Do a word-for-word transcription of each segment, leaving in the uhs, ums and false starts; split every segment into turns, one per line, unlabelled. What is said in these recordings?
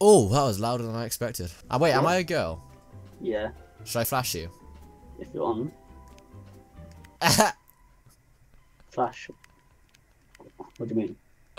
Oh, that was louder than I expected. Ah, wait, am I a girl?
Yeah.
Should I flash you?
If you want. Flash. What do you mean?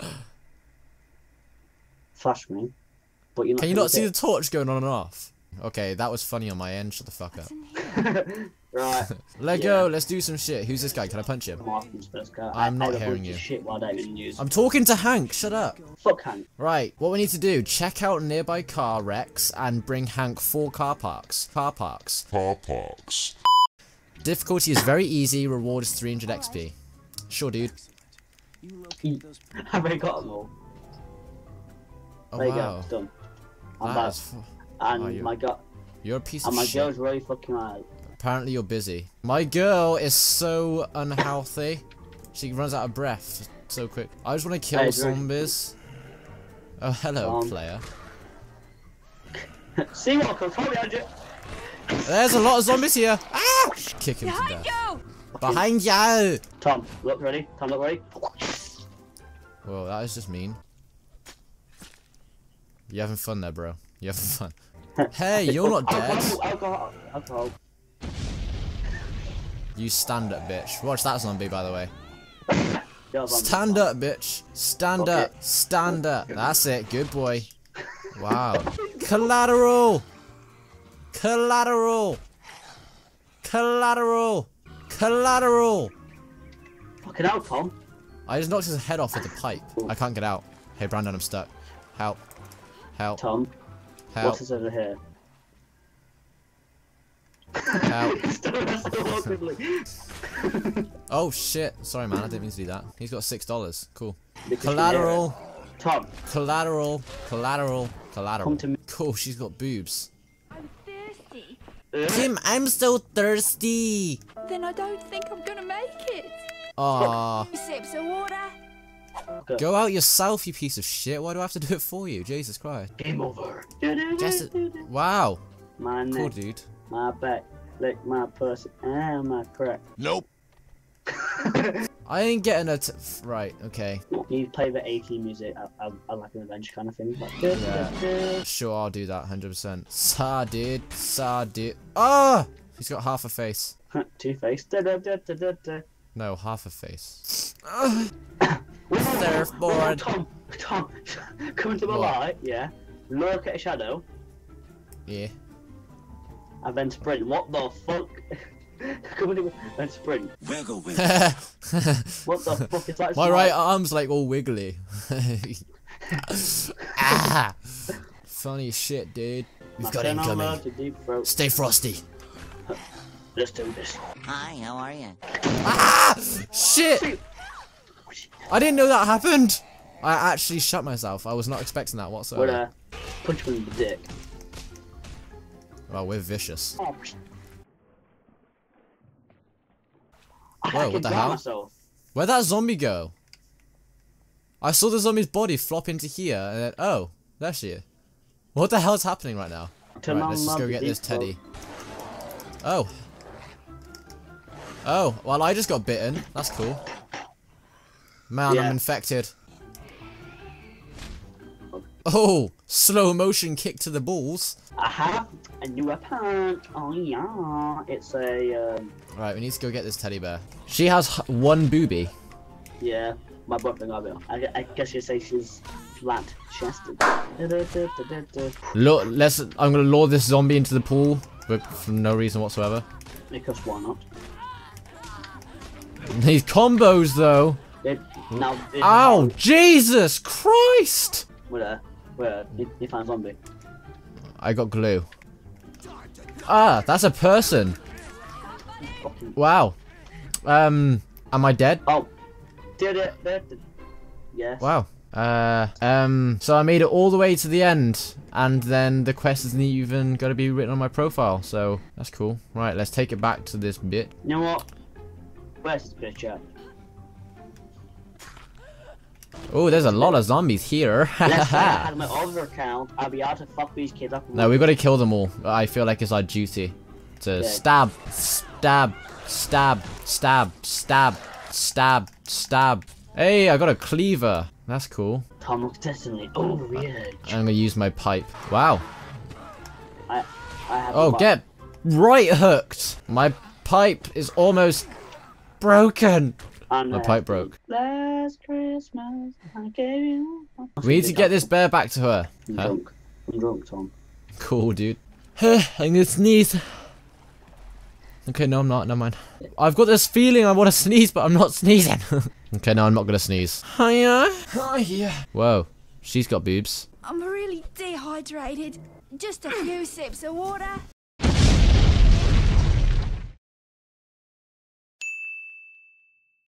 Flash me. But you're not
Can you not see the
it.
torch going on and off? Okay, that was funny on my end. Shut the fuck up.
Right.
Let
yeah.
go. Let's do some shit. Who's this guy? Can I punch him? I'm not hearing you.
Shit while I didn't use.
I'm talking to Hank. Shut up.
Fuck Hank.
Right. What we need to do: check out nearby car wrecks and bring Hank four car parks. Car parks.
Car parks.
Difficulty is very easy. Reward is three hundred X P. Sure, dude.
Have I got them all?
Oh
there you
wow.
go. Done. I'm
That
back.
is f
And
oh, you're,
my god.
You're a piece
And
of
my
shit.
girl's really fucking right.
Apparently you're busy. My girl is so unhealthy. She runs out of breath so quick. I just want to kill
Hey,
zombies. Oh, hello,
Um,
player.
See what comes from behind you.
There's a lot of zombies here. Ah! Kick him to death. Behind you!
Tom, look ready. Tom, look ready.
Whoa, that is just mean. You having fun there, bro? You having fun? Hey, you're not dead.
Alcohol, alcohol, alcohol.
You stand up, bitch. Watch that zombie, by the way.
Yo, zombie,
Stand
Tom.
up, bitch. Stand
Okay.
up. Stand up. That's it. Good boy. Wow. Collateral. Collateral. Collateral. Collateral.
Fucking hell, Tom.
I just knocked his head off with the pipe. I can't get out. Hey, Brandon, I'm stuck. Help. Help.
Tom,
Help.
what's this over here?
Help.
So awkwardly.
Oh, shit. Sorry, man. I didn't mean to do that. He's got six dollars. Cool.
Because you
Collateral.
hear it. Tom,
Collateral. Collateral. Collateral.
come to me.
Cool. She's got boobs.
I'm thirsty.
Tim, I'm so thirsty.
Then I don't think I'm gonna make it.
Aww.
Sips of water.
Go out yourself, you piece of shit. Why do I have to do it for you? Jesus Christ.
Game over.
Just wow.
My neck,
Cool, dude.
my back, lick my pussy, and my crack.
Nope.
I ain't getting a t right. Okay.
You play the A T music, I, I, I like an adventure kind of thing. Like,
Yeah. Sure, I'll do that. one hundred percent. Sa dude. Sa dude. Ah! He's got half a face.
Two face. Da, da, da, da, da, da.
No, half a face.
Whoa,
Surfboard.
Tom, Tom, come into the
What?
light, yeah. Look at a shadow,
Yeah.
and then sprint. What the fuck? Come into then sprint.
Wiggle, wiggle.
What the fuck is that?
My right arm's like all wiggly. Ah! Funny shit, dude. We've got incoming.
Deep throat.
Stay frosty.
Let's do this.
Hi, how are you?
Ah! Shit! I didn't know that happened. I actually shut myself. I was not expecting that
What
whatsoever.
uh, punch me in the dick.
Well, we're vicious.
Oh. I
Whoa,
can
what the
drown
hell?
myself.
Where'd that zombie go? I saw the zombie's body flop into here, and then oh, there she is. What the hell's happening right now?
Turn
Right,
on
let's just go
the
get this
deep throat.
teddy. Oh. Oh, well, I just got bitten. That's cool. Man,
Yeah.
I'm infected. Oh, slow motion kick to the balls.
I have a new weapon. Oh yeah, it's a um,
Right, we need to go get this teddy bear. She has h- one boobie.
yeah. My boyfriend got it. I, I guess you say she's flat chested.
Look, let's. I'm gonna lure this zombie into the pool, but for no reason whatsoever.
Because why not?
These combos, though.
It, now. It,
Ow! Jesus Christ!
Where? Where? You, you found a zombie.
I got glue. Ah, that's a person.
Fucking.
Wow. Um, am I dead?
Oh. Did it? Did it? Yes.
Wow. Uh, um, so I made it all the way to the end, and then the quest isn't even gonna be written on my profile, so that's cool. Right, let's take it back to this bit.
You know what? Where's this bitch at?
Oh, there's a lot of zombies here.
Let's say I had my other account, I'd be able to fuck these kids up.
No, we've got to kill them all. I feel like it's our duty to
Yeah.
stab, stab, stab, stab, stab, stab, stab. Hey, I got a cleaver. That's cool.
Tom looks definitely over the edge.
I'm gonna use my pipe. Wow.
I, I have
Oh,
a
get right hooked. My pipe is almost broken.
And,
My
uh,
pipe broke.
Last Christmas, I gave you.
We need to get this bear back to her.
I'm
Huh?
drunk. I'm drunk, Tom.
Cool, dude. I'm gonna sneeze. Okay, no, I'm not. Never mind. I've got this feeling I want to sneeze, but I'm not sneezing. Okay, no, I'm not gonna sneeze. Hiya. Hiya. Whoa, she's got boobs.
I'm really dehydrated. Just a few sips of water.